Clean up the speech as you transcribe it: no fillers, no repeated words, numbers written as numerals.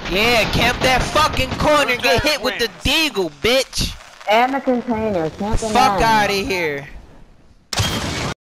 Yeah, camp that fucking corner and get hit with the deagle, bitch. And the container. Camp the Fuck man. out of here.